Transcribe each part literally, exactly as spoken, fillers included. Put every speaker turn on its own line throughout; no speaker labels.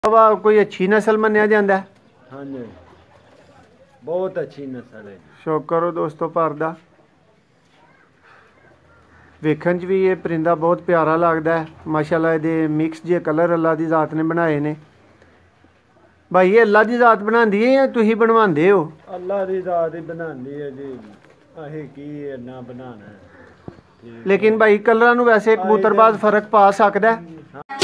कोई अच्छी नस्ल मन्या जाता है?
हाँ जी, बहुत अच्छी नस्ल है।
शौक करो दोस्तों पर दा वेखण च भी ये परिंदा बहुत प्यारा लगता है। माशाल्लाह ये मिक्स जे कलर अल्लाह की जात ने बनाए ने। भाई ये अल्लाह की जात बनाती है या तुम बनवाते हो?
अल्लाह की जात ही बनाती है जी, असीं की इन्ना बनाना है।
लेकिन भाई कलर नूं वैसे कबूतरबाज फर्क पा सकता है?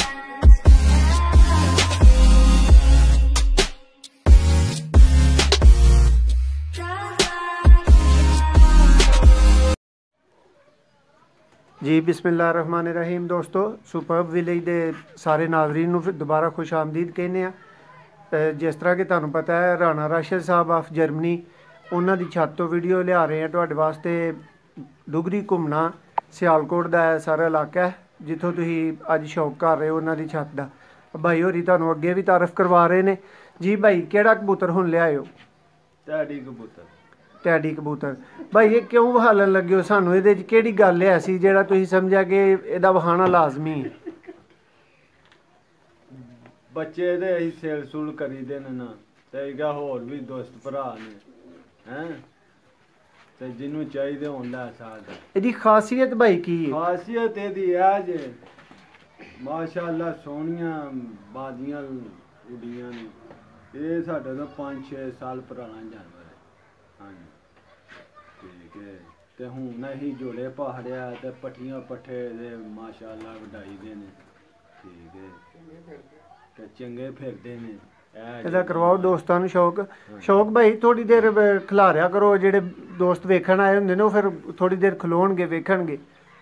जी बिस्मिल्लाहिर्रहमानिर्रहीम। दोस्तों सुपर्ब विलेज के सारे नाजरीन नूं दोबारा खुश आमदीद कहने आ। जिस तरह कि तुहानूं पता है राणा राशिद साहब ऑफ जर्मनी उन्हां दी छत तो वीडियो लिया रहे हैं तुहाडे वास्ते। डुगरी घूमना सियालकोट का सारा इलाका है जिथों तुसीं अज शौक कर रहे हो उन्हां दी छत दा। भाई होरी तुहानूं अगे भी तारफ करवा रहे ने। जी भाई केड़ा कबूतर हुण लिआए हो?
टैडी कबूतर।
टैडी कबूतर। भाई ये क्यों वहालन लगे हो सानू? ये केड़ी गल है ऐसी जेड़ा तुसीं समझा कि इहदा वहाना लाजमी है?
बच्चे दे असीं सेल सुल करी दे ने ना ते इहदा होर भी दोस्त भरा ने हैं ते जिन्नू चाहिदे होण लै सकदा।
इहदी खासियत भाई की है?
खासियत इहदी है जे माशाअल्लाह सोहणियां बाजियां उड़ियां ने। ये साडे तो पांच छे साल पुराना जानवर है। हाँ जी ठीक है। ते हुण असीं जोड़े पहाड़िया ते पट्ठियां पट्ठे दे माशाअल्लाह वडाई दे ने। ठीक है ते चंगे फिरदे ने।
ਇਹਦਾ ਕਰਵਾਓ ਦੋਸਤਾਂ ਨੂੰ ਸ਼ੌਕ। ਸ਼ੌਕ ਭਾਈ ਥੋੜੀ ਦੇਰ ਖਿਲਾਰਿਆ ਕਰੋ, ਜਿਹੜੇ ਦੋਸਤ ਵੇਖਣ ਆਏ ਹੁੰਦੇ ਨੇ ਉਹ ਫਿਰ ਥੋੜੀ ਦੇਰ ਖਲੋਣਗੇ ਵੇਖਣਗੇ।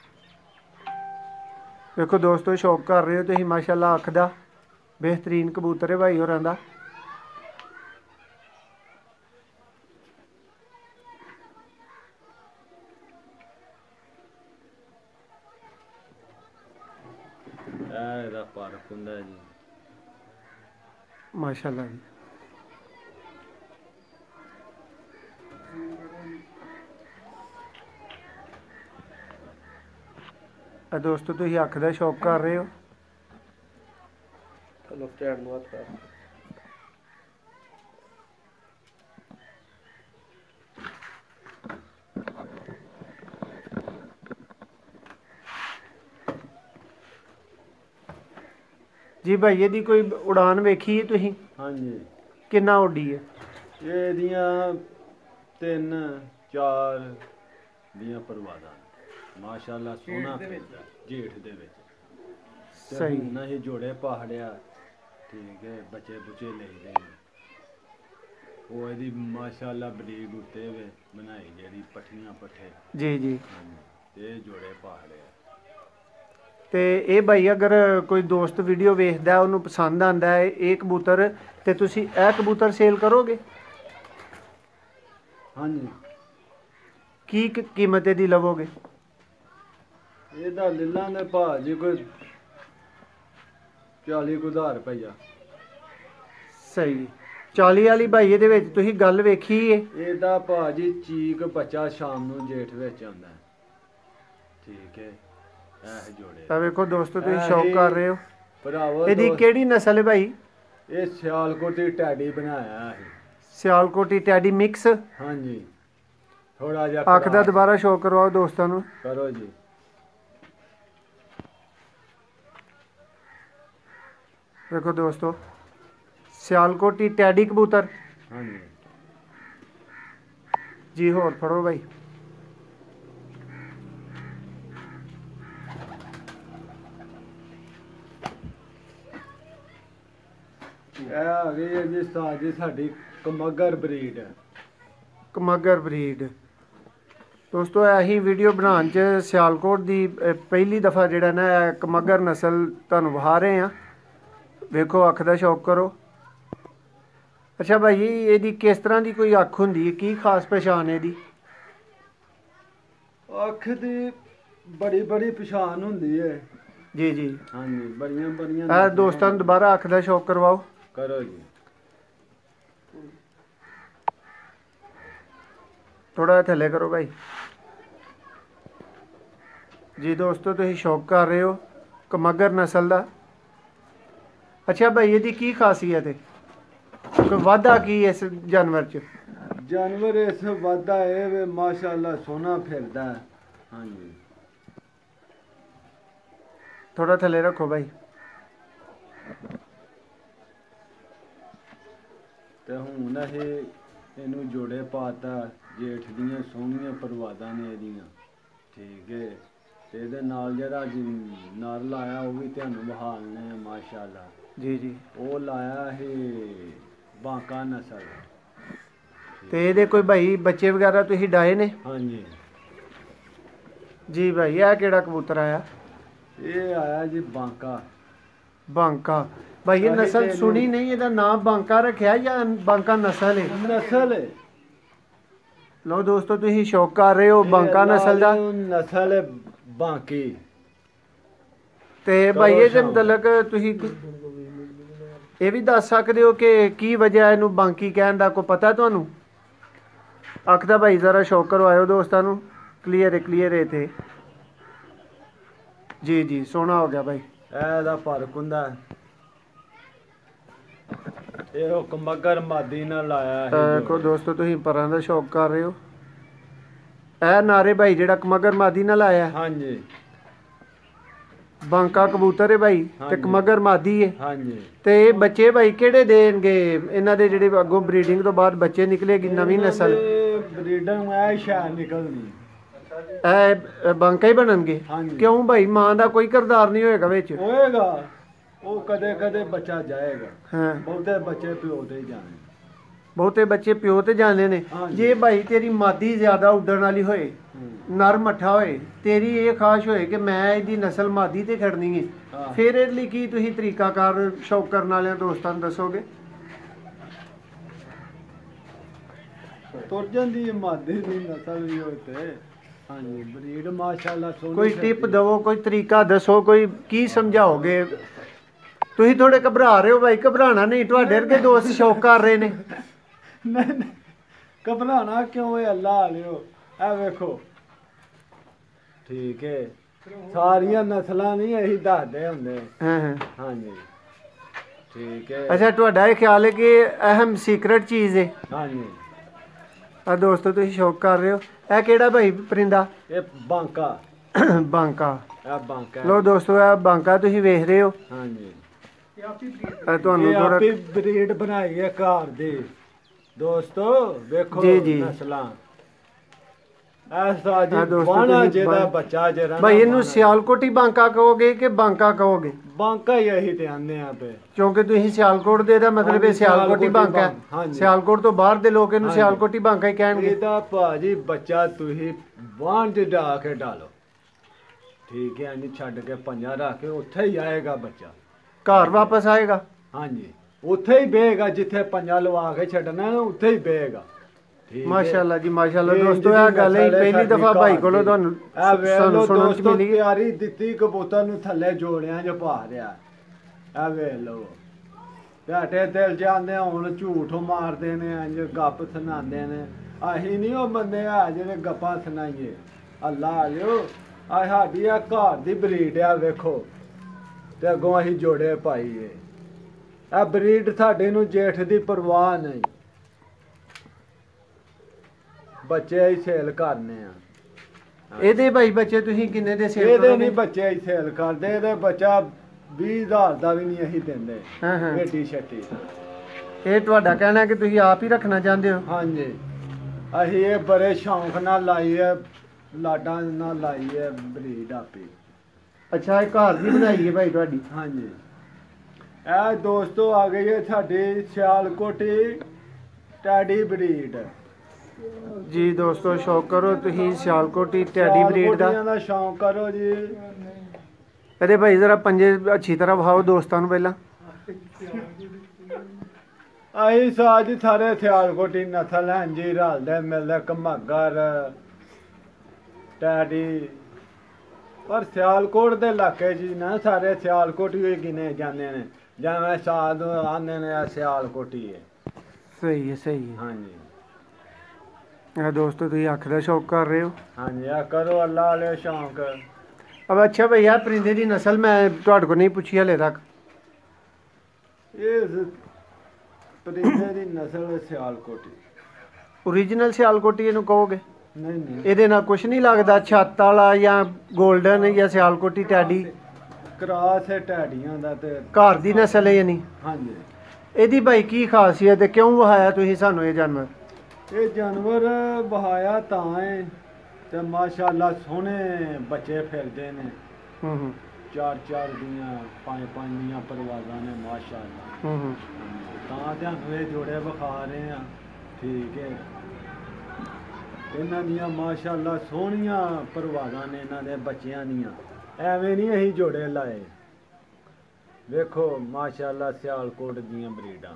ਵੇਖੋ ਦੋਸਤੋ ਸ਼ੌਕ ਕਰ ਰਹੇ ਹੋ ਤੁਸੀਂ ਮਾਸ਼ਾਅੱਲਾ। ਅੱਖ ਦਾ ਬਿਹਤਰੀਨ ਕਬੂਤਰ ਹੈ ਭਾਈ ਹੋਰਾਂ ਦਾ।
ਇਹਦਾ ਫਰਕ ਹੁੰਦਾ ਜੀ
माशाल्लाह जी। दोस्तों तुसीं अख दा शौक कर रहे हो?
चलो स्टैंड नूं हत्थ कर।
जी भाई ये कोई उड़ान वेखी है तुसीं?
हाँ जी।
किन्ना उड्डी है?
ये दियां तीन चार दियां परवाज़ां माशाअल्लाह सोहना फिरदा जेठ दे विच।
सही
ना ही जोड़े पहाड़िया। ठीक है बच्चे बुच्चे लेदे वो इहदी माशाअल्लाह बरीक उत्ते वे बनाई जेहड़ी पट्ठियां पट्ठे। जी
जी
ते जोड़े पहाड़िया।
तो ये भाई अगर कोई दोस्त वीडियो वेखदा उन्होंने पसंद आता है ये कबूतर तो तुसी ए कबूतर सेल करोगे?
हाँ जी।
की कीमत दी लवोगे?
ਇਹਦਾ ਲਿਲਾਂ ਦੇ ਭਾਅ ਜੀ ਕੋਈ चाली ਕੁ ਹਜ਼ਾਰ ਰੁਪਈਆ।
सही चाली वाली भाई ਇਹਦੇ ਵਿੱਚ ਤੁਸੀਂ ਗੱਲ ਵੇਖੀ ਹੈ?
ਇਹਦਾ ਭਾਅ ਜੀ ਚੀਕ ਬੱਚਾ ਸ਼ਾਮ ਨੂੰ ਜੇਠ ਵਿੱਚ ਆਉਂਦਾ। ਠੀਕ ਹੈ ਇਹ ਜੋੜੇ
ਤਾਂ ਵੇਖੋ ਦੋਸਤੋ ਤੁਸੀਂ ਸ਼ੌਕ ਕਰ ਰਹੇ ਹੋ
ਭਰਾਵੋ।
ਇਹਦੀ ਕਿਹੜੀ ਨਸਲ ਹੈ ਭਾਈ?
ਇਹ ਸਿਆਲਕੋਟੀ ਟੈਡੀ ਬਣਾਇਆ ਹੈ।
ਸਿਆਲਕੋਟੀ ਟੈਡੀ ਮਿਕਸ।
हाँ जी थोड़ा ਜਿਹਾ
ਅੱਖ ਦਾ ਦੁਬਾਰਾ ਸ਼ੌਕ ਕਰਵਾਓ ਦੋਸਤਾਂ ਨੂੰ।
ਕਰੋ ਜੀ।
देखो दोस्तों सियालकोटी टैडी कबूतर।
हाँ जी
जी होर फड़ो भाई।
ਇਹ ਆ ਗਈ ਹੈ ਜੀ ਸਾਡੀ ਸਾਡੀ ਕਮਗਰ ਬਰੀਡ ਹੈ।
ਕਮਗਰ ਬਰੀਡ ਦੋਸਤੋ ਇਹੀ ਵੀਡੀਓ ਬਣਾਉਣ ਚ ਸਿਆਲਕੋਟ ਦੀ ਪਹਿਲੀ ਦਫਾ ਜਿਹੜਾ ਨਾ ਕਮਗਰ ਨਸਲ ਤੁਹਾਨੂੰ ਵਿਖਾ ਰਹੇ ਆ। ਵੇਖੋ ਅੱਖ ਦਾ ਸ਼ੌਕ ਕਰੋ। ਅੱਛਾ ਭਾਈ ਇਹਦੀ ਕਿਸ ਤਰ੍ਹਾਂ ਦੀ ਕੋਈ ਅੱਖ ਹੁੰਦੀ ਹੈ? ਕੀ ਖਾਸ ਪਛਾਣ ਇਹਦੀ?
ਅੱਖ ਦੀ ਬੜੀ ਬੜੀ ਪਛਾਣ ਹੁੰਦੀ ਹੈ।
ਜੀ ਜੀ
हाँ जी बड़ियां बड़ियां।
ਆ ਦੋਸਤਾਂ ਨੂੰ ਦੁਬਾਰਾ ਅੱਖ ਦਾ ਸ਼ੌਕ ਕਰਵਾਓ।
करो जी
थोड़ा थले करो भाई। जी दोस्तों तुसीं शौक कर रहे हो कमगर नस्ल का। ਅੱਛਾ ਭਾਈ ਇਹਦੀ ਕੀ ਖਾਸੀਅਤ ਹੈ ਕੋਈ ਵਾਧਾ ਕੀ ਇਸ ਜਾਨਵਰ 'ਚ
ਜਾਨਵਰ ਇਸ ਵਾਧਾ ਇਹ ਵੇ ਮਾਸ਼ਾਅੱਲਾ ਸੋਹਣਾ ਫਿਰਦਾ ਹੈ। ਹਾਂਜੀ
ਥੋੜਾ ਥੱਲੇ ਰੱਖੋ ਭਾਈ
ਤੇ ਹੁਣ ਇਹ ਇਹਨੂੰ ਜੋੜੇ ਪਾਤਾ ਜੇਠ ਦੀਆਂ ਸੋਹਣੀਆਂ ਪਰਵਾਦਾਂ ਨੇ ਇਹਦੀਆਂ ਠੀਕ ਹੈ ਤੇ ਇਹਦੇ ਨਾਲ ਜਿਹੜਾ ਅੱਜ ਨਰ ਲਾਇਆ ਉਹ ਵੀ ਤੁਹਾਨੂੰ ਬਹਾਲਨੇ ਆ ਮਾਸ਼ਾਅੱਲਾ
ਜੀ ਜੀ
ਉਹ ਲਾਇਆ ਇਹ ਬਾਂਕਾ ਨਸਲ
ਤੇ ਇਹਦੇ ਕੋਈ ਭਾਈ ਬੱਚੇ ਵਗੈਰਾ ਤੁਸੀਂ ਡਾਏ ਨੇ
ਹਾਂਜੀ
ਜੀ ਭਾਈ ਇਹ ਕਿਹੜਾ ਕਬੂਤਰ ਆਇਆ
ਇਹ ਆਇਆ ਜੀ ਬਾਂਕਾ
ਬਾਂਕਾ ਭਾਈ ਇਹ ਨਸਲ ਸੁਣੀ ਨਹੀਂ ਇਹਦਾ ਨਾਮ ਬਾਂਕਾ ਰੱਖਿਆ ਜਾਂ ਬਾਂਕਾ ਨਸਲ ਹੈ
ਨਸਲ ਹੈ
ਲੋ ਦੋਸਤੋ ਤੁਸੀਂ ਸ਼ੌਕ ਕਰ ਰਹੇ ਹੋ ਬਾਂਕਾ ਨਸਲ ਦਾ
ਨਸਲ ਹੈ ਬਾਂਕੀ
ਤੇ ਭਾਈ ਇਹਦੇ ਮੁਤਲਕ ਤੁਸੀਂ ਇਹ ਵੀ ਦੱਸ ਸਕਦੇ ਹੋ ਕਿ ਕੀ ਵਜ੍ਹਾ ਇਹਨੂੰ ਬਾਂਕੀ ਕਹਿਣ ਦਾ ਕੋਈ ਪਤਾ ਤੁਹਾਨੂੰ ਅੱਖ ਦਾ ਭਾਈ ਜ਼ਰਾ ਸ਼ੌਕ ਕਰਵਾਇਓ ਦੋਸਤਾਂ ਨੂੰ ਕਲੀਅਰ ਹੈ ਕਲੀਅਰ ਹੈ ਤੇ ਜੀ ਜੀ ਸੋਹਣਾ ਹੋ ਗਿਆ ਭਾਈ
ਇਹਦਾ ਫਰਕ ਹੁੰਦਾ ਇਹ ਹੁਕਮ ਮਗਰ ਮਾਦੀ ਨਾਲ ਲਾਇਆ ਹੈ
ਕੋ ਦੋਸਤੋ ਤੁਸੀਂ ਪਰਾਂ ਦਾ ਸ਼ੌਕ ਕਰ ਰਹੇ ਹੋ ਇਹ ਨਾਰੇ ਭਾਈ ਜਿਹੜਾ ਕਮਗਰ ਮਾਦੀ ਨਾਲ ਆਇਆ
ਹਾਂਜੀ
ਬਾਂਕਾ ਕਬੂਤਰ ਹੈ ਭਾਈ ਤੇ ਕਮਗਰ ਮਾਦੀ ਹੈ
ਹਾਂਜੀ
ਤੇ ਇਹ ਬੱਚੇ ਭਾਈ ਕਿਹੜੇ ਦੇਣਗੇ ਇਹਨਾਂ ਦੇ ਜਿਹੜੇ ਅੱਗੋਂ ਬਰੀਡਿੰਗ ਤੋਂ ਬਾਅਦ ਬੱਚੇ ਨਿਕਲੇਗੀ ਨਵੀਂ ਨਸਲ
ਬਰੀਡਿੰਗ ਮੈਂ ਸ਼ਾਇਦ ਨਿਕਲਣੀ
ਇਹ ਬਾਂਕਾ ਹੀ ਬਣਨਗੇ ਕਿਉਂ ਭਾਈ ਮਾਂ ਦਾ ਕੋਈ ਕਿਰਦਾਰ ਨਹੀਂ ਹੋਏਗਾ ਵਿੱਚ
ਹੋਏਗਾ ਉਹ ਕਦੇ ਕਦੇ ਬੱਚਾ ਜਾਏਗਾ
ਹਾਂ
ਬਹੁਤੇ ਬੱਚੇ ਪਿਓ ਤੇ ਜਾਣੇ
ਬਹੁਤੇ ਬੱਚੇ ਪਿਓ ਤੇ ਜਾਣੇ ਨੇ ਜੇ ਭਾਈ ਤੇਰੀ ਮਾਦੀ ਜ਼ਿਆਦਾ ਉੱਡਣ ਵਾਲੀ ਹੋਏ ਨਰ ਮੱਠਾ ਹੋਏ ਤੇਰੀ ਇਹ ਖਾਸ਼ ਹੋਏ ਕਿ ਮੈਂ ਇਹਦੀ ਨਸਲ ਮਾਦੀ ਤੇ ਖੜਨੀ ਹੈ ਫਿਰ ਇਹਦੇ ਲਈ ਕੀ ਤੁਸੀਂ ਤਰੀਕਾਕਾਰ ਸ਼ੌਕ ਕਰਨ ਵਾਲਿਆਂ ਦੋਸਤਾਂ ਨੂੰ ਦੱਸੋਗੇ
ਤੁਰ ਜਾਂਦੀ ਮਾਦੀ ਦੀ ਨਸਲ ਵੀ ਹੋਏ ਤੇ ਹਾਂਜੀ ਬਰੀਡ ਮਾਸ਼ਾਅੱਲਾ ਸੋਹਣੀ
ਕੋਈ ਟਿਪ ਦਵੋ ਕੋਈ ਤਰੀਕਾ ਦੱਸੋ ਕੋਈ ਕੀ ਸਮਝਾਓਗੇ ਤੁਸੀਂ ਥੋੜੇ ਘਬਰਾ ਰਹੇ ਹੋ ਭਾਈ ਘਬਰਾਣਾ ਨਹੀਂ ਤੁਹਾਡੇ ਵਰਗੇ ਦੋਸਤ ਸ਼ੌਕ ਕਰ ਰਹੇ ਨੇ
ਨਹੀਂ ਨਹੀਂ ਘਬਰਾਣਾ ਕਿਉਂ ਹੈ ਅੱਲਾ ਵਾਲਿਓ ਇਹ ਵੇਖੋ ਠੀਕ ਹੈ ਸਾਰੀਆਂ ਨਸਲਾਂ ਨਹੀਂ ਇਹੀ ਦੱਸਦੇ ਹੁੰਦੇ
ਹਾਂ ਹਾਂ
ਹਾਂਜੀ ਠੀਕ ਹੈ
ਅੱਛਾ ਤੁਹਾਡਾ ਇਹ ਖਿਆਲ ਹੈ ਕਿ ਅਹਿਮ ਸੀਕ੍ਰੇਟ ਚੀਜ਼ ਹੈ
ਹਾਂਜੀ
ਆ ਦੋਸਤੋ ਤੁਸੀਂ ਸ਼ੌਕ ਕਰ ਰਹੇ ਹੋ ਇਹ ਕਿਹੜਾ ਭਾਈ ਪਰਿੰਦਾ
ਇਹ ਬਾਂਕਾ
ਬਾਂਕਾ
ਇਹ ਬਾਂਕਾ
ਲੋ ਦੋਸਤੋ ਇਹ ਬਾਂਕਾ ਤੁਸੀਂ ਵੇਖ ਰਹੇ ਹੋ
ਹਾਂਜੀ
ਇਹ ਤੁਹਾਨੂੰ
ਇਹ
ਥੋੜਾ
ਆਪੀ ਬਰੀਡ ਬਣਾਈ ਹੈ ਘਰ ਦੇ ਦੋਸਤੋ ਵੇਖੋ
ਜੀ ਜੀ
ਨਸਲਾਂ ਐਸਾ ਜੀ ਬਾਣਾ ਜਿਹਦਾ ਬੱਚਾ ਜਿਹੜਾ
ਭਾਈ ਇਹਨੂੰ ਸਿਆਲਕੋਟੀ ਬਾਂਕਾ ਕਹੋਗੇ ਕਿ ਬਾਂਕਾ ਕਹੋਗੇ
ਬਾਂਕਾ ਹੀ ਇਹੀ ਤੇ ਆਂਦੇ ਆ ਪੇ
ਕਿਉਂਕਿ ਤੁਸੀਂ ਸਿਆਲਕੋਟ ਦੇ ਦਾ ਮਤਲਬ ਇਹ ਸਿਆਲਕੋਟੀ ਬਾਂਕਾ ਹੈ ਸਿਆਲਕੋਟ ਤੋਂ ਬਾਹਰ ਦੇ ਲੋਕ ਇਹਨੂੰ ਸਿਆਲਕੋਟੀ ਬਾਂਕਾ ਹੀ ਕਹਿਣਗੇ
ਇਹਦਾ ਭਾਜੀ ਬੱਚਾ ਤੁਸੀਂ ਬਾਣ ਚ ਡਾ ਕੇ ਡਾਲੋ ਠੀਕ ਹੈ ਨਹੀਂ ਛੱਡ ਕੇ ਪੰਜਾ ਰੱਖ ਕੇ ਉੱਥੇ ਹੀ ਆਏਗਾ ਬੱਚਾ
ਘਰ ਵਾਪਸ ਆਏਗਾ
ਹਾਂਜੀ ਉੱਥੇ ਹੀ ਬਹੇਗਾ ਜਿੱਥੇ ਪੰਜਾ ਲਵਾ ਕੇ ਛੱਡਣਾ ਉੱਥੇ ਹੀ ਬਹੇਗਾ
ਮਾਸ਼ਾਅੱਲਾ ਜੀ ਮਾਸ਼ਾਅੱਲਾ ਦੋਸਤੋ ਇਹ ਗੱਲ ਹੈ ਪਹਿਲੀ ਦਫਾ ਭਾਈ ਕੋਲੋਂ ਤੁਹਾਨੂੰ
ਸਾਨੂੰ ਸੁਣਨ ਚ ਮਿਲੀ ਪਿਆਰੀ ਦਿੱਤੀ ਕਬੂਤਰ ਨੂੰ ਥੱਲੇ ਜੋੜਿਆਂ ਚ ਪਾ ਰਿਆ ਆ ਵੇਖ ਲਓ ਤੁਹਾਡੇ ਦਿਲ ਜਾਂਦੇ ਹੁਣ ਝੂਠ ਮਾਰਦੇ ਨੇ ਇੰਜ ਗੱਪ ਸੁਣਾਉਂਦੇ ਨੇ ਅਸੀਂ ਨਹੀਂ ਉਹ ਬੰਦੇ ਆ ਜਿਹੜੇ ਗੱਪਾਂ ਸੁਣਾਈਏ ਅੱਲਾ ਆਲਿਓ ਆ ਸਾਡੀ ਆ ਘਰ ਦੀ ਬਰੀਡ ਆ ਵੇਖੋ ਤੇ ਅੱਗੋਂ ਅਸੀਂ ਜੋੜੇ ਪਾਈਏ ਆ ਬਰੀਡ ਸਾਡੇ ਨੂੰ ਜੇਠ ਦੀ ਪਰਵਾਹ ਨਹੀਂ ਬੱਚੇ ਹੀ ਸੇਲ ਕਰਨੇ ਆ
ਇਹਦੇ ਭਾਈ ਬੱਚੇ ਤੁਸੀਂ ਕਿੰਨੇ ਦੇ ਸੇਲ
ਇਹਦੇ ਨਹੀਂ ਬੱਚੇ ਹੀ ਸੇਲ ਕਰਦੇ ਇਹਦੇ ਬੱਚਾ ਵੀਹ ਹਜ਼ਾਰ ਦਾ ਵੀ ਨਹੀਂ ਅਸੀਂ ਦਿੰਦੇ
ਹਾਂ ਹਾਂ
ਇਹ ਟੀ-ਸ਼ਰਟੀ
ਇਹ ਤੁਹਾਡਾ ਕਹਿਣਾ ਕਿ ਤੁਸੀਂ ਆਪ ਹੀ ਰੱਖਣਾ ਚਾਹੁੰਦੇ ਹੋ
ਹਾਂਜੀ ਅਸੀਂ ਇਹ ਬੜੇ ਸ਼ੌਂਕ ਨਾਲ ਲਾਈ ਹੈ ਲਾਡਾਂ ਨਾਲ ਲਾਈ ਹੈ ਬਰੀਡ ਆਪੇ
ਅੱਛਾ ਇਹ ਘਰ ਦੀ ਬਣਾਈ ਹੈ ਭਾਈ ਤੁਹਾਡੀ
ਹਾਂਜੀ ਇਹ ਦੋਸਤੋ ਆ ਗਈ ਹੈ ਸਾਡੀ ਸਿਆਲਕੋਟੀ ਟੈਡੀ ਬਰੀਡ
ਜੀ ਦੋਸਤੋ ਸ਼ੌਕ ਕਰੋ ਤੁਸੀਂ ਸਿਆਲਕੋਟੀ ਟੈਡੀ ਬਰੀਡ ਦਾ
ਦਾ ਸ਼ੌਂਕ ਕਰੋ ਜੀ
ਇਹਦੇ ਭਾਈ ਜ਼ਰਾ ਪੰਜੇ ਅੱਛੀ ਤਰ੍ਹਾਂ ਵਹਾਓ ਦੋਸਤਾਂ ਨੂੰ ਪਹਿਲਾਂ
ਆਹੀ ਸਾਜ ਸਾਰੇ ਸਿਆਲਕੋਟੀ ਨਸਲ ਹੈ ਜੀ ਰਲਦੇ ਮਿਲਦੇ ਕਮਾਗਰ ਟੈਡੀ ਪਰ ਸਿਆਲਕੋਟ ਦੇ ਇਲਾਕੇ ਜੀ ਨਾ ਸਾਰੇ ਸਿਆਲਕੋਟੀ ਹੋਈ ਗਿਨੇ ਜਾਂਦੇ ਨੇ ਜਿਵੇਂ ਸਾਧ ਆਉਂਦੇ ਨੇ ਸਿਆਲਕੋਟੀ ਹੈ
ਸਹੀ ਹੈ ਸਹੀ ਹੈ
ਹਾਂਜੀ
ਇਹ ਦੋਸਤੋ ਤੁਸੀਂ ਅੱਖ ਦਾ ਸ਼ੌਕ ਕਰ ਰਹੇ ਹੋ
ਹਾਂਜੀ ਆ ਕਰੋ ਅੱਲਾ ਵਾਲੇ ਸ਼ੌਂਕ
अब अच्छा भैया परिंदे की नस्ल मैं तुहाडे को नहीं पूछी हले तक
ਇਸ ਪਰਿੰਦੇ ਦੀ ਨਸਲ ਸਿਆਲਕੋਟੀ।
ओरिजिनल सियालकोटी ਇਹਨੂੰ ਕਹੋਗੇ?
ਨਹੀਂ ਨਹੀਂ,
ਇਹਦੇ ਨਾਲ ਕੁਝ ਨਹੀਂ ਲੱਗਦਾ ਛੱਤ ਵਾਲਾ ਜਾਂ 골ਡਨ ਜਾਂ ਸਿਆਲਕੋਟੀ ਟੈਡੀ?
ਕਰਾਸ ਹੈ ਟੈਡੀਆਂ ਦਾ ਤੇ
ਘਰ ਦੀ ਨਸਲ ਹੈ ਯਾਨੀ?
ਹਾਂਜੀ।
ਇਹਦੀ ਭਾਈ ਕੀ ਖਾਸੀਅਤ ਹੈ, ਕਿਉਂ ਵਹਾਇਆ ਤੁਸੀਂ ਸਾਨੂੰ ਇਹ ਜਾਨਵਰ?
ਇਹ ਜਾਨਵਰ ਬਹਾਇਆ ਤਾਂ ਹੈ ਤੇ ਮਾਸ਼ਾਅੱਲਾ ਸੋਹਣੇ ਬੱਚੇ ਫਿਰਦੇ ਨੇ।
ਹੂੰ ਹੂੰ
ਚਾਰ ਚਾਰ ਦੀਆਂ ਪੰਜ ਪੰਜ ਦੀਆਂ ਪਰਵਾਜ਼ਾਂ ਨੇ ਮਾਸ਼ਾਅੱਲਾ।
ਹੂੰ ਹੂੰ
ਤਾਂ ਤੁਹਾਨੂੰ ਇਹ ਜੋੜੇ ਵਿਖਾ ਰਹੇ ਆ। ਠੀਕ ਹੈ, ਇਹਨਾਂ ਦੀਆਂ ਮਾਸ਼ਾਅੱਲਾ ਸੋਹਣੀਆਂ ਪਰਵਾਜ਼ਾਂ ਨੇ ਇਹਨਾਂ ਦੇ ਬੱਚਿਆਂ ਦੀਆਂ। ਐਵੇਂ ਨਹੀਂ ਅਸੀਂ ਜੋੜੇ ਲਾਏ। ਵੇਖੋ ਮਾਸ਼ਾਅੱਲਾ ਸਿਆਲਕੋਟ ਦੀਆਂ ਬਰੀਡਾਂ।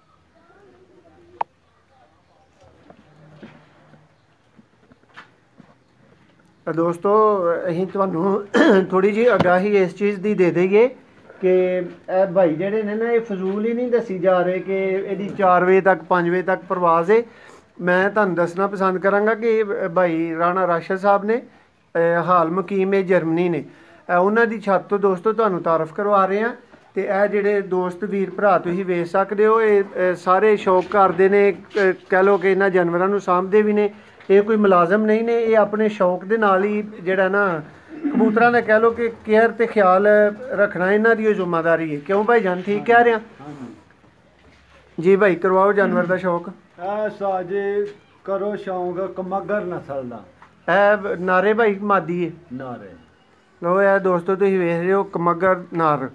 ਤਾਂ ਦੋਸਤੋ ਅਸੀਂ ਤੁਹਾਨੂੰ ਥੋੜੀ ਜਿਹੀ ਆਗਾਹੀ ਇਸ ਚੀਜ਼ ਦੀ ਦੇ ਦਈਏ ਕਿ ਇਹ ਭਾਈ ਜਿਹੜੇ ਨੇ ਨਾ ਇਹ ਫਜ਼ੂਲ ਹੀ ਨਹੀਂ ਦੱਸੀ ਜਾ ਰਹੇ ਕਿ ਇਹਦੀ ਚਾਰ ਵਜੇ ਤੱਕ ਪੰਜ ਵਜੇ ਤੱਕ ਪ੍ਰਵਾਜ਼ ਹੈ। ਮੈਂ ਤੁਹਾਨੂੰ ਦੱਸਣਾ ਪਸੰਦ ਕਰਾਂਗਾ ਕਿ ਭਾਈ ਰਾਣਾ ਰਾਸ਼ਦ ਸਾਹਿਬ ਨੇ ਹਾਲ ਮੁਕੀਮ ਹੈ ਜਰਮਨੀ ਨੇ। ਉਹਨਾਂ ਦੀ ਛੱਤ ਤੋਂ ਦੋਸਤੋ ਤੁਹਾਨੂੰ ਤਾਰਫ ਕਰਵਾ ਰਹੇ ਹਾਂ। ਤੇ ਇਹ ਜਿਹੜੇ ਦੋਸਤ ਵੀਰ ਭਰਾ ਤੁਸੀਂ ਵੇਖ ਸਕਦੇ ਹੋ ਇਹ ਸਾਰੇ ਸ਼ੌਕ ਕਰਦੇ ਨੇ, ਕਹਿ ਲਓ ਕਿ ਇਹਨਾਂ ਜਾਨਵਰਾਂ ਨੂੰ ਸਾਂਭਦੇ ਵੀ ਨੇ। ਇਹ ਕੋਈ ਮੁਲਾਜ਼ਮ ਨਹੀਂ ਨੇ, ਇਹ ਆਪਣੇ ਸ਼ੌਕ ਦੇ ਨਾਲ ਹੀ ਜਿਹੜਾ ਨਾ ਕਬੂਤਰਾਂ ਦਾ ਕਹਿ ਲਓ ਕਿ ਕੇਅਰ ਤੇ ਖਿਆਲ ਰੱਖਣਾ ਇਹਨਾਂ ਦੀ ਜ਼ਿੰਮੇਵਾਰੀ ਹੈ। ਕਿਉਂ ਭਾਈ ਜਾਨ ਠੀਕ ਕਹਿ ਰਿਹਾ? ਜੀ ਭਾਈ ਕਰਵਾਓ ਜਾਨਵਰ ਦਾ ਸ਼ੌਕ।
ਇਹ ਸਾਜੇ ਕਰੋ ਸ਼ੌਂਕ ਕਮਗਰ ਨਸਲ ਦਾ।
ਇਹ ਨਾਰੇ ਭਾਈ ਮਾਦੀ ਹੈ?
ਨਾਰੇ।
ਲੋ ਇਹ ਦੋਸਤੋ ਤੁਸੀਂ ਵੇਖ ਰਹੇ ਹੋ ਕਮਗਰ ਨਾਰ।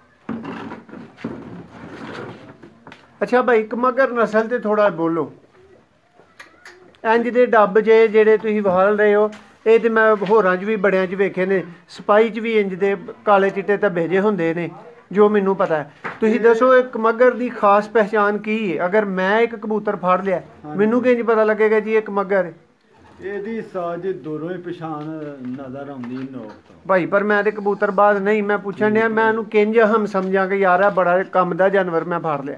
ਅੱਛਾ ਭਾਈ ਕਮਗਰ ਨਸਲ ਤੇ ਥੋੜਾ ਬੋਲੋ। ਇੰਜ ਦੇ ਡੱਬ ਜੇ ਜਿਹੜੇ ਤੁਸੀਂ ਵਹਾਲ ਰਹੇ ਹੋ ਇਹ ਤੇ ਮੈਂ ਹੋਰਾਂ 'ਚ ਵੀ ਬੜਿਆਂ 'ਚ ਵੇਖੇ ਨੇ, ਸਪਾਈ 'ਚ ਵੀ ਇੰਜ ਦੇ ਕਾਲੇ ਚਿੱਟੇ ਧੱਬੇ ਜੇ ਹੁੰਦੇ ਨੇ ਜੋ ਮੈਨੂੰ ਪਤਾ ਹੈ। ਤੁਸੀਂ ਦੱਸੋ ਇਹ ਕਮਗਰ ਦੀ ਖਾਸ ਪਹਿਚਾਨ ਕੀ ਹੈ? ਅਗਰ ਮੈਂ ਇੱਕ ਕਬੂਤਰ ਫੜ ਲਿਆ ਮੈਨੂੰ ਕਿੰਜ ਪਤਾ ਲੱਗੇਗਾ ਜੀ ਇਹ ਕਮਗਰ ਹੈ?
ਇਹਦੀ ਸਾਜ ਦੂਰੋਂ ਹੀ ਪਛਾਣ ਨਜ਼ਰ ਆਉਂਦੀ ਨੋਕ ਤੋਂ
ਭਾਈ। ਪਰ ਮੈਂ ਤੇ ਕਬੂਤਰਬਾਜ਼ ਨਹੀਂ, ਮੈਂ ਪੁੱਛਣ ਡਿਆ ਮੈਂ ਇਹਨੂੰ ਕਿੰਜ ਹਮ ਸਮਝਾਂ ਕਿ ਯਾਰ ਇਹ ਬੜਾ ਕੰਮ ਦਾ ਜਾਨਵਰ ਮੈਂ ਫੜ ਲਿਆ।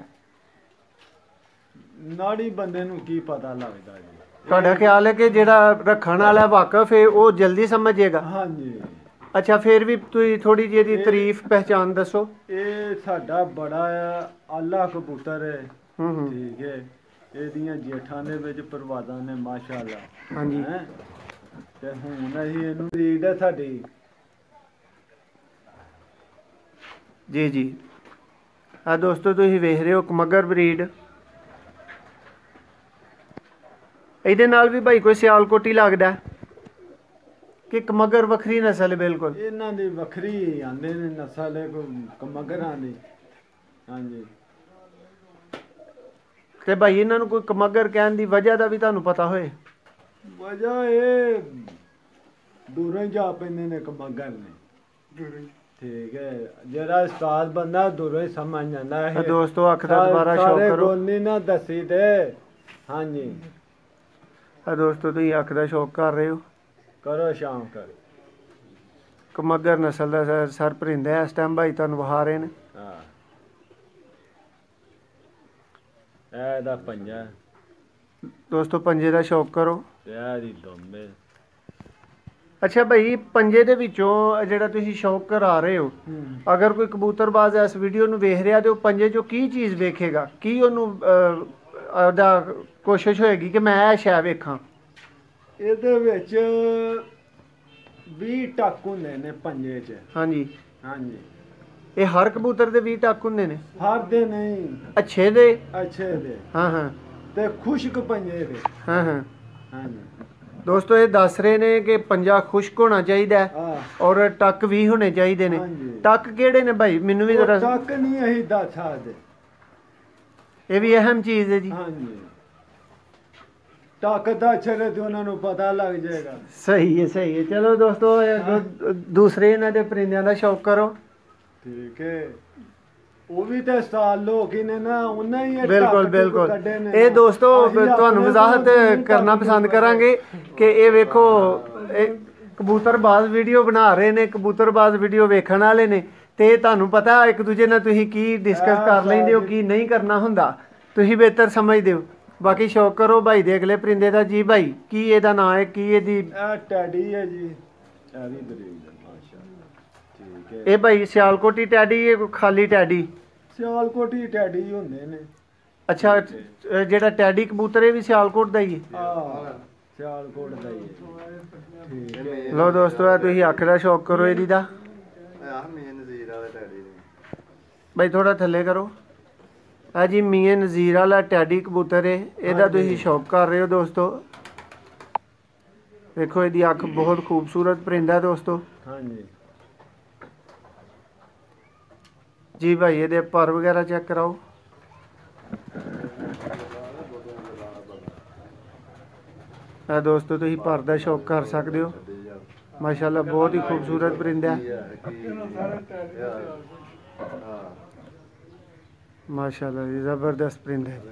ਨਾੜੀ ਬੰਦੇ ਨੂੰ ਕੀ ਪਤਾ ਲੱਗਦਾ ਜੀ?
ਤੁਹਾਡਾ ਖਿਆਲ ਹੈ ਕਿ ਜਿਹੜਾ ਰੱਖਣ ਵਾਲਾ ਵਾਕਫ ਹੈ ਉਹ ਜਲਦੀ ਸਮਝੇਗਾ?
ਹਾਂਜੀ।
ਅੱਛਾ ਫਿਰ ਵੀ ਤੁਸੀਂ ਥੋੜੀ ਜਿਹੀ ਇਹਦੀ ਤਾਰੀਫ ਪਹਿਚਾਨ ਦੱਸੋ।
ਇਹ ਸਾਡਾ ਬੜਾ ਆਲਾ ਕਬੂਤਰ ਹੈ।
ਹੂੰ ਹੂੰ
ਠੀਕ ਹੈ। ਇਹਦੀਆਂ ਜੇਠਾਂ ਦੇ ਵਿੱਚ ਪਰਵਾਜ਼ਾਂ ਨੇ ਮਾਸ਼ਾਅੱਲਾ।
ਹਾਂਜੀ।
ਤੇ ਹੁਣ ਅਸੀਂ ਇਹਨੂੰ ਰੀਡ ਹੈ ਸਾਡੀ।
ਜੀ ਜੀ ਆ ਦੋਸਤੋ ਤੁਸੀਂ ਵੇਖ ਰਹੇ ਹੋ ਕਮਗਰ ਬਰੀਡ। ਇਹਦੇ ਨਾਲ ਵੀ ਭਾਈ ਕੋਈ ਸਿਆਲਕੋਟੀ ਲੱਗਦਾ ਕਿ ਕਮਗਰ ਵੱਖਰੀ ਨਸਲ ਹੈ? ਬਿਲਕੁਲ
ਇਹਨਾਂ ਦੀ ਵੱਖਰੀ ਆਂਦੇ ਨੇ ਨਸਲ ਹੈ ਕਮਗਰਾਂ ਦੀ। ਹਾਂਜੀ।
ਤੇ ਭਾਈ ਇਹਨਾਂ ਨੂੰ ਕੋਈ ਕਮਗਰ ਕਹਿਣ ਦੀ ਵਜ੍ਹਾ ਦਾ ਵੀ ਤੁਹਾਨੂੰ ਪਤਾ ਹੋਏ?
ਵਜ੍ਹਾ ਇਹ ਦੂਰੋਂ ਹੀ ਜਾ ਪੈਂਦੇ ਨੇ ਕਮਗਰ ਨੇ। ਠੀਕ ਹੈ, ਜਿਹੜਾ ਉਸਤਾਦ ਬੰਦਾ ਦੂਰੋਂ ਹੀ ਸਮਝ ਜਾਂਦਾ ਹੈ।
ਦੋਸਤੋ ਅੱਖ ਦਾ ਦੁਬਾਰਾ ਸ਼ੌਕ ਕਰੋ।
ਗੋਲੀ ਨਾ ਦੱਸੀ ਤੇ। ਹਾਂਜੀ।
ਆ ਦੋਸਤੋ ਤੁਸੀਂ ਅੱਖ ਦਾ ਸ਼ੌਕ ਕਰ ਰਹੇ ਹੋ।
ਕਰੋ ਸ਼ਾਮ ਕਰ।
ਕਮਗਰ ਨਸਲ ਦਾ ਸਰ ਪਰਿੰਦਾ ਇਸ ਟਾਈਮ ਭਾਈ ਤੁਹਾਨੂੰ ਵਹਾ ਰਹੇ ਨੇ।
ਹਾਂ ਇਹਦਾ ਪੰਜਾ
ਦੋਸਤੋ ਪੰਜੇ ਦਾ ਸ਼ੌਕ ਕਰੋ।
ਤੇ ਇਹਦੀ ਦੁੰਬੇ।
ਅੱਛਾ ਭਾਈ ਪੰਜੇ ਦੇ ਵਿੱਚੋਂ ਜਿਹੜਾ ਤੁਸੀਂ ਸ਼ੌਕ ਕਰਾ ਰਹੇ ਹੋ, ਅਗਰ ਕੋਈ ਕਬੂਤਰਬਾਜ਼ ਇਸ ਵੀਡੀਓ ਨੂੰ ਵੇਖ ਰਿਹਾ ਤੇ ਉਹ ਪੰਜੇ ਚੋਂ ਕੀ ਚੀਜ਼ ਵੇਖੇਗਾ? ਕੀ ਉਹਨੂੰ ਉਹਦਾ ਕੋਸ਼ਿਸ਼ ਹੋਏਗੀ ਕਿ ਮੈਂ ਇਹ ਸ਼ੈ ਵੇਖਾਂ?
ਇਹਦੇ ਵਿੱਚ ਵੀਹ ਟੱਕ ਹੁੰਦੇ ਨੇ ਪੰਜੇ 'ਚ।
ਹਾਂਜੀ
ਹਾਂਜੀ।
ਇਹ ਹਰ ਕਬੂਤਰ ਦੇ ਵੀਹ ਟੱਕ ਹੁੰਦੇ ਨੇ?
ਹਰ ਦੇ ਨਹੀਂ,
ਅੱਛੇ ਦੇ?
ਅੱਛੇ ਦੇ।
ਹਾਂ ਹਾਂ।
ਤੇ ਖੁਸ਼ਕ ਪੰਜੇ ਦੇ।
ਹਾਂ ਹਾਂ।
ਹਾਂਜੀ
ਦੋਸਤੋ ਇਹ ਦੱਸ ਰਹੇ ਨੇ ਕਿ ਪੰਜਾ ਖੁਸ਼ਕ ਹੋਣਾ ਚਾਹੀਦਾ ਔਰ ਟੱਕ ਵੀ ਹੋਣੇ ਚਾਹੀਦੇ ਨੇ। ਟੱਕ ਕਿਹੜੇ ਨੇ ਭਾਈ ਮੈਨੂੰ ਵੀ ਜ਼ਰਾ?
ਟੱਕ ਨਹੀਂ ਅਸੀਂ ਦੱਸ ਸਕਦੇ।
ਇਹ ਵੀ ਅਹਿਮ ਚੀਜ਼ ਹੈ ਜੀ।
ਹਾਂਜੀ। ਟੱਕ ਦਾ ਚਲੇ ਤੇ ਉਹਨਾਂ ਨੂੰ ਪਤਾ ਲੱਗ ਜਾਏਗਾ।
ਸਹੀ ਹੈ ਸਹੀ ਹੈ। ਚਲੋ ਦੋਸਤੋ ਦੂਸਰੇ ਇਹਨਾਂ ਦੇ ਪਰਿੰਦਿਆਂ ਦਾ ਸ਼ੌਕ ਕਰੋ।
ਠੀਕ ਹੈ। ਉਹ ਵੀ ਤੇ ਸਾਲ ਲੋਕ ਹੀ ਨੇ ਨਾ, ਉਹਨਾਂ ਹੀ
ਬਿਲਕੁਲ ਬਿਲਕੁਲ। ਇਹ ਦੋਸਤੋ ਤੁਹਾਨੂੰ ਵਜ਼ਾਹਤ ਕਰਨਾ ਪਸੰਦ ਕਰਾਂਗੇ ਕਿ ਇਹ ਵੇਖੋ ਇਹ ਕਬੂਤਰਬਾਜ਼ ਵੀਡੀਓ ਬਣਾ ਰਹੇ ਨੇ, ਕਬੂਤਰਬਾਜ਼ ਵੀਡੀਓ ਵੇਖਣ ਵਾਲੇ ਨੇ ਤੇ ਤੁਹਾਨੂੰ ਪਤਾ ਇੱਕ ਦੂਜੇ ਨਾਲ ਤੁਸੀਂ ਕੀ ਡਿਸਕਸ ਕਰ ਲੈਂਦੇ ਹੋ, ਕੀ ਨਹੀਂ ਕਰਨਾ ਹੁੰਦਾ, ਤੁਸੀਂ ਬਿਹਤਰ ਸਮਝਦੇ ਹੋ। ਬਾਕੀ ਸ਼ੌਕ ਕਰੋ ਭਾਈ ਦੇ ਅਗਲੇ ਪਰਿੰਦੇ ਦਾ। ਜੀ ਭਾਈ ਕੀ ਇਹਦਾ ਨਾਂ ਹੈ? ਕੀ ਇਹਦੀ?
ਇਹ ਟੈਡੀ ਹੈ ਜੀ। ਟੈਡੀ ਬਰੀਡ ਮਾਸ਼ਾਅੱਲਾ। ਠੀਕ ਹੈ।
ਇਹ ਭਾਈ ਸਿਆਲਕੋਟੀ ਟੈਡੀ ਹੈ ਖਾਲੀ ਟੈਡੀ?
ਸਿਆਲਕੋਟ ਹੀ ਟੈਡੀ ਹੁੰਦੇ ਨੇ।
ਅੱਛਾ, ਅ, ਜਿਹੜਾ ਟੈਡੀ ਕਬੂਤਰ ਇਹ ਵੀ ਸਿਆਲਕੋਟ ਦਾ ਹੀ ਹੈ?
ਆ ਸਿਆਲਕੋਟ ਦਾ ਹੀ ਹੈ। ਠੀਕ ਹੈ।
ਲੋ ਦੋਸਤੋ, ਇਹ ਤੁਸੀਂ ਅੱਖ ਦਾ ਸ਼ੌਕ ਕਰੋ ਇਹਦੀ ਦਾ।
ਆਹ ਮੀਆਂ ਨਜ਼ੀਰ ਵਾਲਾ ਟੈਡੀ ਨੇ
ਬਾਈ ਥੋੜਾ ਥੱਲੇ ਕਰੋ। ਆ ਜੀ ਮੀਆਂ ਨਜ਼ੀਰ ਵਾਲਾ ਟੈਡੀ ਕਬੂਤਰ ਹੈ, ਇਹਦਾ ਤੁਸੀਂ ਸ਼ੌਕ ਕਰ ਰਹੇ ਹੋ ਦੋਸਤੋ। ਦੇਖੋ ਇਹਦੀ ਅੱਖ ਬਹੁਤ ਖੂਬਸੂਰਤ ਪਰਿੰਦਾ ਦੋਸਤੋ।
ਹਾਂਜੀ
ਜੀ ਭਾਈ ਇਹਦੇ ਪਰ ਵਗੈਰਾ ਚੈੱਕ ਕਰਾਓ। ਇਹ ਦੋਸਤੋ ਤੁਸੀਂ ਪਰ ਦਾ ਸ਼ੌਕ ਕਰ ਸਕਦੇ ਹੋ। ਮਾਸ਼ਾਅੱਲਾ ਬਹੁਤ ਹੀ ਖੂਬਸੂਰਤ ਪਰਿੰਦਾ ਹੈ। माशाल्लाह ये ज़बरदस्त परिंदा है।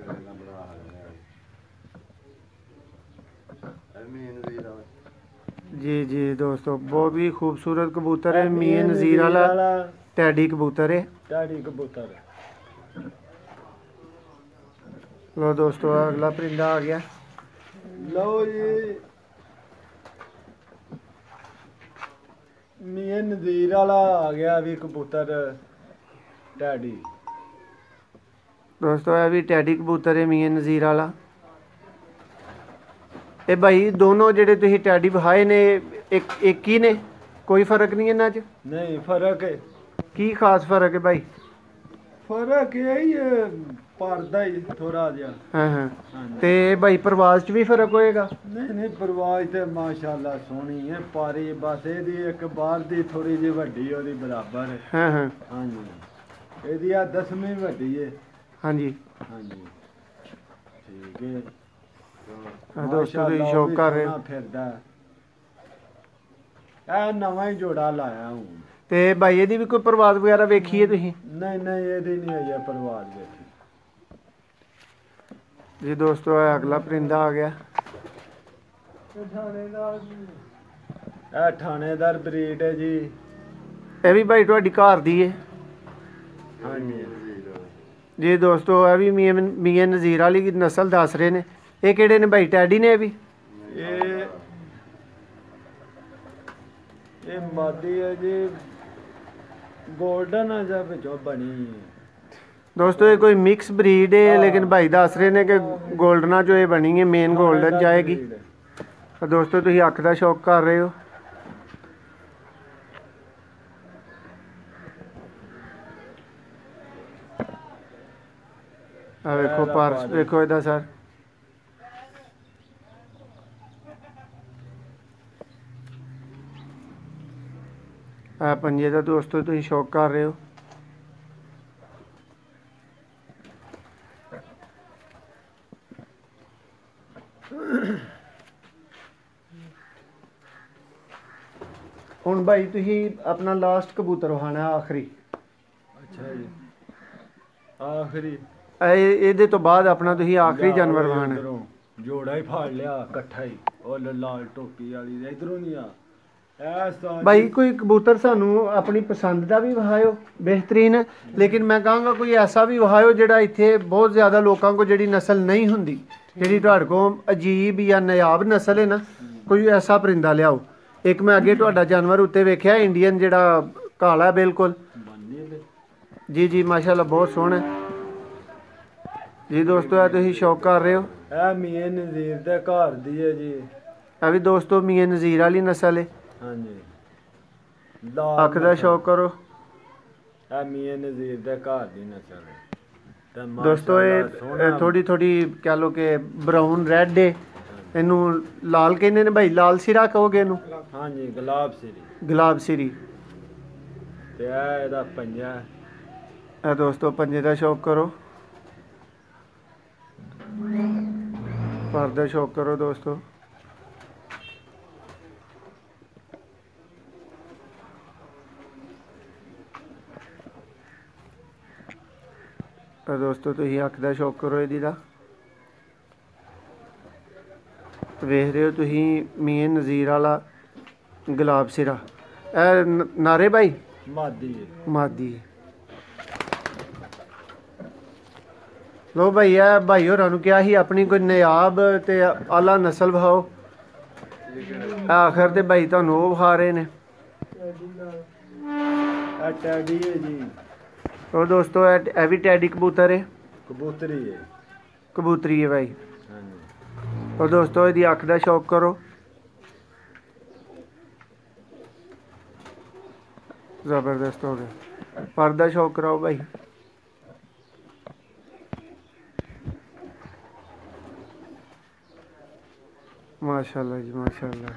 जी जी दोस्तों, बहुत ही खूबसूरत कबूतर है। मियां नज़ीर वाला टैडी कबूतर है।
टैडी कबूतर।
लो दोस्तों, अगला परिंदा आ गया।
लो जी मियां नज़ीर वाला आ गया भी कबूतर टैडी।
दोस्तों यह भी टैडी कबूतर है मियां नज़ीर वाला। ये भाई दोनों जेडे तुसीं टैडी विहाए ने एक एक ही ने, कोई फर्क नहीं इन्हां च?
नहीं फर्क है।
की खास फर्क है भाई?
फर्क यही है परदा ही थोड़ा जिहा।
हाँ हाँ। ते भाई परवाज़ च भी फर्क होएगा?
नहीं नहीं परवाज़ ते माशाल्लाह सोहनी है, पारी बस एदी एक बार दी थोड़ी जी वड्डी ओदी बराबर है।
हाँ हाँ
हाँ जी, एदी आ दसवीं वड्डी है।
हाँ जी
हाँ जी ठीक है।
हाँ दोस्तों तुसीं शौक कर रहे हो।
फिरदा ए नवां ही जोड़ा लाया हूँ।
ते भाई ਇਹਦੀ ਵੀ ਕੋਈ परवाज़ वगैरह वेखी है तुसीं?
नहीं नहीं एदी नहीं आई है परवाज़ देखी।
जी दोस्तों अगला परिंदा आ गया।
ए थानेदार ब्रीड है जी।
ਇਹ ਵੀ ਭਾਈ ਤੁਹਾਡੀ ਘਰ ਦੀ ਹੈ?
हाँ जी
जी दोस्तों ਇਹ ਵੀ ਮੀਆਂ ਮੀਆਂ ਨਜ਼ੀਰ ਵਾਲੀ ਦੀ ਨਸਲ ਦੱਸ ਰਹੇ ਨੇ। ਇਹ ਕਿਹੜੇ ਨੇ ਭਾਈ, ਟੈਡੀ ਨੇ ਇਹ ਵੀ?
ਇਹ ਇਹ ਮਾਦੀ ਹੈ ਜੀ, ਗੋਲਡਨ ਆ ਜਾਂ ਵਿੱਚੋਂ ਬਣੀ ਹੈ।
दोस्तों ये कोई मिक्स ब्रीड है, लेकिन भाई दस रहे ने कि गोल्डना जो ये बनी है मेन गोल्डन जाएगी। तो दोस्तों तुसीं अख दा शौक कर रहे हो। आ देखो पर देखो इधर सर। आ पंजे दा दोस्तों तुसीं शौक कर रहे हो। ਹੁਣ ਭਾਈ ਤੁਸੀਂ ਆਪਣਾ ਲਾਸਟ ਕਬੂਤਰ ਵਹਾਣਾ ਆਖਰੀ।
ਅੱਛਾ ਜੀ ਆਖਰੀ
ਇਹ ਇਹਦੇ ਤੋਂ ਬਾਅਦ ਆਪਣਾ ਤੁਸੀਂ ਆਖਰੀ ਜਾਨਵਰ ਵਹਾਣਾ।
ਇੱਧਰੋਂ ਜੋੜਾ ਹੀ ਫਾੜ ਲਿਆ ਇਕੱਠਾ ਹੀ, ਉਹ ਲਾਲ ਟੋਪੀ ਵਾਲੀ ਇਧਰੋਂ ਨਹੀਂ ਆ।
भाई कोई कबूतर सानू अपनी पसंद का भी वहायो बेहतरीन, लेकिन मैं कहूँगा कोई ऐसा भी वहायो जिहड़ा इत्थे बहुत ज़्यादा लोगों को जिहड़ी नस्ल नहीं हुंदी, जिहड़ी तुहाडे कोल अजीब या नायाब नस्ल है ना, कोई ऐसा परिंदा लियाओ। एक मैं अगे तुहाडा जानवर उत्ते वेख्या इंडियन जिहड़ा काला बिल्कुल। जी जी माशाल्लाह बहुत सोहना। जी दोस्तों ये तुसीं शौक कर रहे हो।
ਇਹ ਮੀਆਂ ਨਜ਼ੀਰ ਦੇ ਘਰ ਦੀ ਹੈ ਜੀ।
ਇਹ ਵੀ दोस्तों मियां नज़ीर वाली नस्ल है।
हाँ जी
अख दा शौक करो।
ਇਹ ਮੀਆਂ ਨਜ਼ੀਰ ਦੇ ਘਰ ਦੀ ਨਸਲ ਹੈ।
दोस्तों ये थोड़ी थोड़ी कह लो कि ब्राउन रेड है। इनू लाल कहने ने भाई, लाल सिरा कहोगे इनू?
हाँ जी गुलाब सिरी।
गुलाब सिरी।
ते ਇਹ ਇਹਦਾ ਪੰਜਾ ਹੈ।
ਇਹ दोस्तों पंजे का शौक करो, पर दा शौक करो दोस्तों। तो दोस्तों तुसीं अख दा शौक करो इहदी दा। वेख रहे हो तुसीं मियां नज़ीर वाला गुलाब सिरा। ए नारे भाई
मादी है।
मादी। लो भाई है भाई होरां नूं क्या ही अपनी कोई नायाब ते आला नस्ल विखाओ। आखिर ते भाई तुहानूं ओह विखा रहे ने।
ਇਹ ਟੈਡੀ ਹੈ ਜੀ।
तो दोस्तों ਇਹ ਵੀ ਟੈਡੀ ਕਬੂਤਰ ਹੈ
कबूतरी है।
ਕਬੂਤਰੀ ਹੈ ਭਾਈ।
हाँ जी।
तो दोस्तों ਇਹਦੀ ਅੱਖ ਦਾ ਸ਼ੌਕ ਕਰੋ। ਜ਼ਬਰਦਸਤ ਹੋ ਗਿਆ। ਪਰ ਦਾ ਸ਼ੌਕ ਕਰਾਓ ਭਾਈ। ਮਾਸ਼ਾਅੱਲਾ ਜੀ ਮਾਸ਼ਾਅੱਲਾ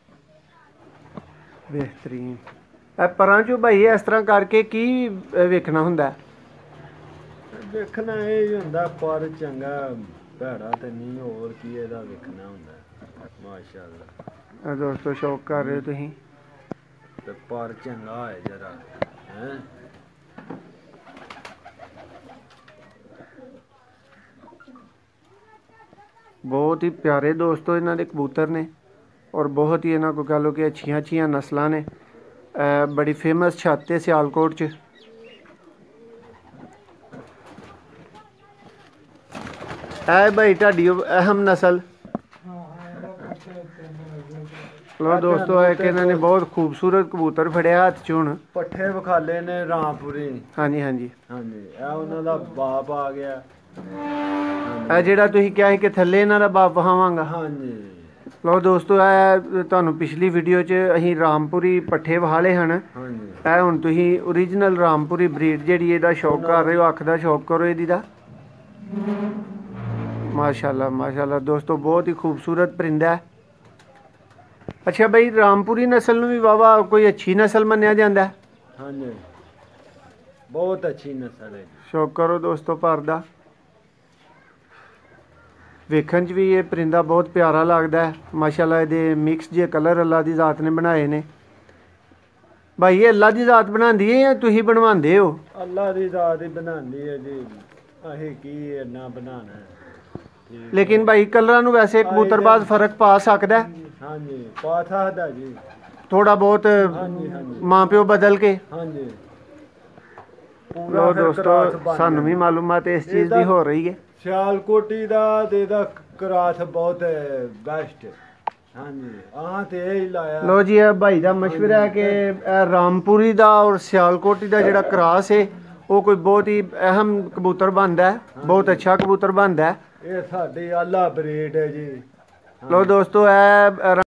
ਬਿਹਤਰੀਨ। ਇਹ ਪਰਾਂ ਚੋਂ ਭਾਈ ਇਸ ਤਰ੍ਹਾਂ ਕਰਕੇ ਕੀ ਵੇਖਣਾ ਹੁੰਦਾ?
ਵੇਖਣਾ ਇਹ ਹੀ ਹੁੰਦਾ ਪਰ ਚੰਗਾ ਭੈੜਾ ਤੇ ਨਹੀਂ, ਹੋਰ ਕੀ ਇਹਦਾ ਵੇਖਣਾ ਹੁੰਦਾ। ਮਾਸ਼ਾਅੱਲਾ।
ਇਹ ਦੋਸਤੋ ਸ਼ੌਕ ਕਰ ਰਹੇ ਹੋ ਤੁਸੀਂ?
ਤੇ ਪਰ ਚੰਗਾ ਹੈ ਜਰਾ ਹੈ।
बहुत ही प्यारे दोस्तों इन्हों के कबूतर ने और बहुत ही इन्हों को कह लो कि अच्छिया अच्छिया नस्लों ने। बड़ी फेमस छत है सियालकोट च। ऐ भाई ढाडी अहम नस्ल। लो दोस्तों है कि इन्होंने बहुत खूबसूरत कबूतर फड़िया हाथ च हुण।
पट्ठे विखाले ने रामपुरी।
हाँ जी हाँ जी
हाँ जी। ਇਹ ਉਹਨਾਂ ਦਾ ਬਾਪ ਆ ਗਿਆ।
ਇਹ ਜਿਹੜਾ ਤੁਸੀਂ ਕਿਹਾ ਸੀ ਕਿ ਥੱਲੇ ਇਹਨਾਂ ਦਾ ਬਾਪ ਵਹਾਵਾਂਗਾ।
हाँ जी।
ਲਓ ਦੋਸਤੋ ਇਹ ਤੁਹਾਨੂੰ ਪਿਛਲੀ ਵੀਡੀਓ 'ਚ ਅਸੀਂ ਰਾਮਪੁਰੀ ਪੱਠੇ ਵਹਾਲੇ ਹਨ।
हाँ जी।
ਇਹ ਹੁਣ ਤੁਸੀਂ ਓਰੀਜਨਲ ਰਾਮਪੁਰੀ ਬਰੀਡ ਜਿਹੜੀ ਇਹਦਾ ਸ਼ੌਕ ਕਰ ਰਹੇ ਹੋ, ਅੱਖ ਦਾ ਸ਼ੌਕ ਕਰੋ ਇਹਦੀ ਦਾ। ਮਾਸ਼ਾਅੱਲਾ ਮਾਸ਼ਾਅੱਲਾ ਦੋਸਤੋ ਬਹੁਤ ਹੀ ਖੂਬਸੂਰਤ ਪਰਿੰਦਾ ਹੈ। ਅੱਛਾ ਬਈ ਰਾਮਪੁਰੀ ਨਸਲ ਨੂੰ ਵੀ ਵਾਵਾ ਕੋਈ ਅੱਛੀ ਨਸਲ ਮੰਨਿਆ ਜਾਂਦਾ ਹੈ?
हाँ जी। बहुत अच्छी नस्ल है।
ਸ਼ੌਕ ਕਰੋ ਦੋਸਤੋ ਪਰ ਦਾ। ਵੇਖਣ 'ਚ ਵੀ ਇਹ ਪਰਿੰਦਾ ਬਹੁਤ ਪਿਆਰਾ ਲੱਗਦਾ ਹੈ। ਮਾਸ਼ਾਅੱਲਾ ਇਹਦੇ ਮਿਕਸ ਜੇ ਕਲਰ ਅੱਲਾ ਦੀ ਜ਼ਾਤ ਨੇ ਬਣਾਏ ਨੇ। ਭਾਈ ਇਹ ਅੱਲਾ ਦੀ ਜ਼ਾਤ ਬਣਾਉਂਦੀ ਹੈ ਜਾਂ ਤੁਸੀਂ ਬਣਵਾਉਂਦੇ ਹੋ?
ਅੱਲਾ ਦੀ ਜ਼ਾਤ ਹੀ ਬਣਾਉਂਦੀ ਹੈ ਜੀ, ਅਸੀਂ ਕੀ ਇੰਨਾ ਬਣਾਉਣਾ ਹੈ।
ਲੇਕਿਨ ਭਾਈ ਕਲਰਾਂ ਨੂੰ ਵੈਸੇ ਕਬੂਤਰਬਾਜ਼ ਫਰਕ ਪਾ ਸਕਦਾ ਹੈ?
हाँ जी पा सकदा जी।
थोड़ा बहुत
हाँ जी हाँ जी।
माँ प्यो बदल के।
हाँ जी।
लो दोस्तों सानू भी मालूमात इस चीज़ की हो रही है।
सियालकोटी दा ते दा कराथ बहुत बेस्ट। हाँ जी। हाँ ते यही लाया।
लो जी ਇਹ ਭਾਈ ਦਾ ਮਸ਼ਵਰਾ ਹੈ ਕਿ ਇਹ ਰਾਮਪੁਰੀ ਦਾ ਔਰ ਸਿਆਲਕੋਟੀ ਦਾ ਜਿਹੜਾ ਕਰਾਸ ਹੈ ਉਹ ਕੋਈ ਬਹੁਤ ਹੀ ਅਹਿਮ ਕਬੂਤਰ ਬਣਦਾ ਹੈ, ਬਹੁਤ ਅੱਛਾ ਕਬੂਤਰ ਬਣਦਾ ਹੈ।
ਇਹ ਸਾਡੀ ਆਲਾ ਬਰੀਡ ਹੈ ਜੀ।
ਲੋ ਦੋਸਤੋ ਇਹ